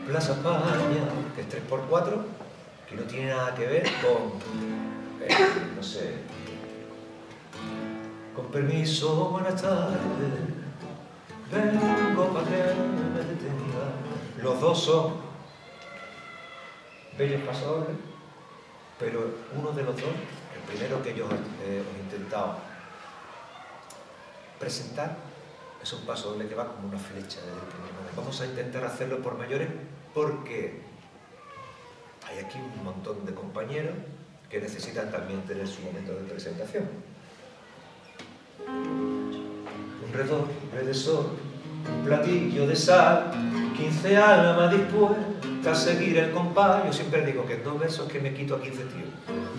Plaza España, que es 3×4, que no tiene nada que ver con, no sé, con permiso, buenas tardes, vengo para que me detenga. Los dos son bellos pasadores, pero uno de los dos, el primero que yo os he intentado presentar, es un paso doble que va como una flecha desde el primer momento. Vamos a intentar hacerlo por mayores porque hay aquí un montón de compañeros que necesitan también tener su momento de presentación. Un redoble de sol, un platillo de sal, 15 almas dispuestas a seguir el compás. Yo siempre digo que en 2 versos que me quito a 15 tíos.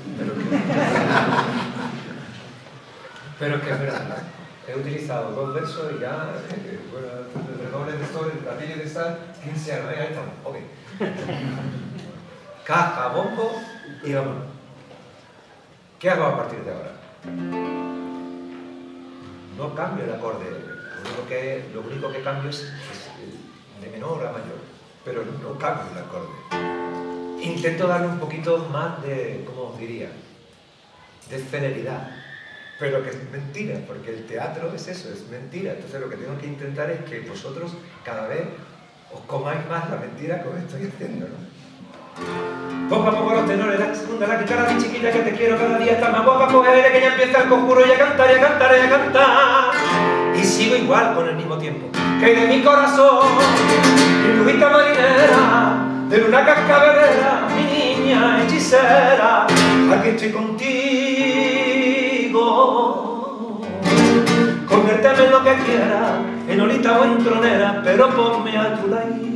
Pero es que es verdad. He utilizado 2 versos y ya, bueno, el redoble de sol, el platillo de sal, 15 almas. Ahí estamos, ok. Caja, bombo y vámonos. ¿Qué hago a partir de ahora? No cambio el acorde. Lo único que cambio es de menor a mayor, pero no cambio el acorde. Intento darle un poquito más de, ¿cómo os diría?, de celeridad. Pero que es mentira, porque el teatro es eso, es mentira. Entonces lo que tengo que intentar es que vosotros cada vez os comáis más la mentira que os estoy haciendo, ¿no? Poco a poco los tenores, la segunda, la guitarra, mi chiquilla que te quiero cada día está más guapa, coge aire que ya empieza el conjuro y a cantar, y a cantar, y a cantar. Y sigo igual con el mismo tiempo, que de mi corazón, mi brujita marinera, de luna cascabelera, mi niña hechicera, aquí estoy contigo. Conviérteme en lo que quieras, en olita o en tronera, pero ponme a tu ladito.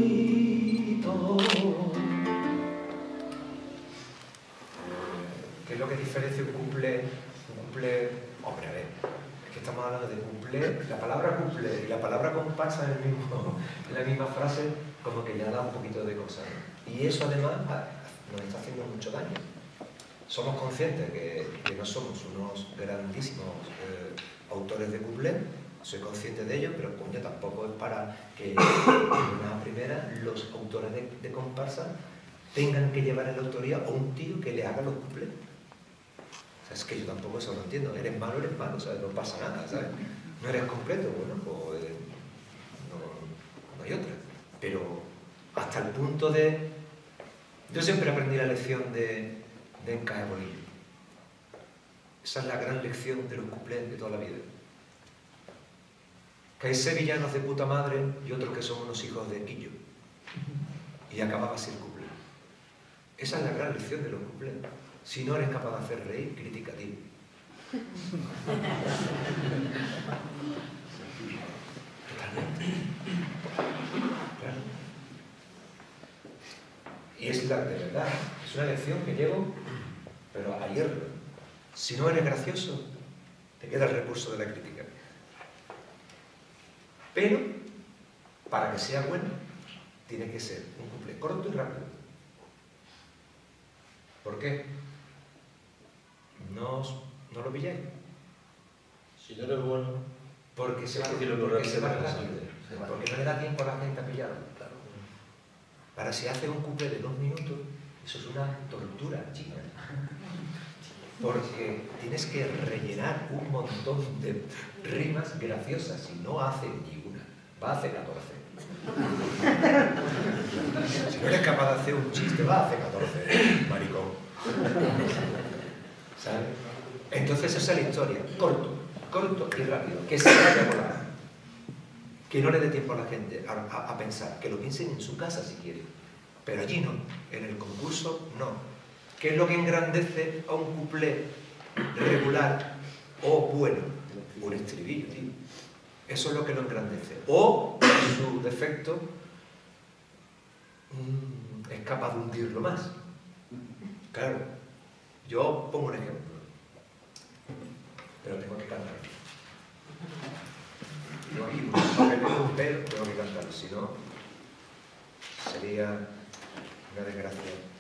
¿Qué es lo que diferencia un cuplé? Hombre, a ver, es que estamos hablando de cuplé, la palabra cuplé y la palabra comparsa en la misma frase, como que ya da un poquito de cosa, ¿no? Y eso además nos está haciendo mucho daño. Somos conscientes que no somos unos grandísimos autores de cuplé, soy consciente de ello, pero coño, tampoco es para que en una primera los autores de comparsa tengan que llevar en la autoría a un tío que le haga los cuplés. O sea, es que yo tampoco eso lo entiendo. Eres malo, ¿sabes? No pasa nada, ¿sabes? No eres completo, bueno, pues no hay otra. Pero hasta el punto de... Yo siempre aprendí la lección de Encaje Bolillo. Esa es la gran lección de los cuplés de toda la vida. Que hay sevillanos de puta madre y otros que son unos hijos de quillo. Y acababa así el cuplé. Esa es la gran lección de los cuplés. Si no eres capaz de hacer reír, critica a ti. Totalmente. Claro. Y es la de verdad. Es una lección que llevo, pero a hierro. Si no eres gracioso, te queda el recurso de la crítica. Pero, para que sea bueno, tiene que ser un cuplé corto y rápido. ¿Por qué? ¿No lo pilláis? Si no eres bueno... Porque se va rápido. Porque no le da tiempo a la gente a pillarlo. Claro. Para si hace un cuplé de 2 minutos, eso es una tortura, chica. Porque tienes que rellenar un montón de rimas graciosas y no hace ni una. Va a hacer 14. Si no eres capaz de hacer un chiste, va a hacer 14. Maricón. ¿Sabes? Entonces esa es la historia. Corto y rápido. Que se vaya a volar. Que no le dé tiempo a la gente a pensar. Que lo piensen en su casa si quieren. Pero allí no. En el concurso no. ¿Qué es lo que engrandece a un cuplé regular o bueno? Un estribillo, tío. Eso es lo que lo engrandece. O, en su defecto, es capaz de hundirlo más. Claro. Yo pongo un ejemplo. Pero tengo que cantar. Yo aquí, aunque tengo un pelo, tengo que cantarlo. Si no, sería una desgracia.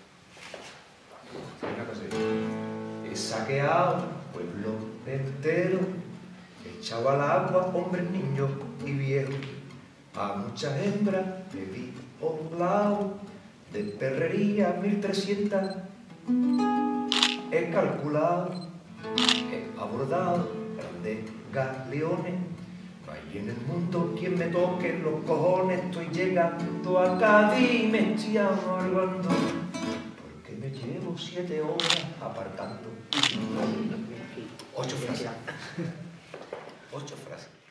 Una cosa así. He saqueado un pueblo entero, he echado al agua hombres, niños y viejos, a muchas hembras le di poblado de perrería 1300. He calculado, he abordado grandes galeones. No hay en el mundo quien me toque los cojones. Estoy llegando a Cádiz y me estoy amargando, porque me llevo 7 horas aparcando. 8 frases. 8 frases.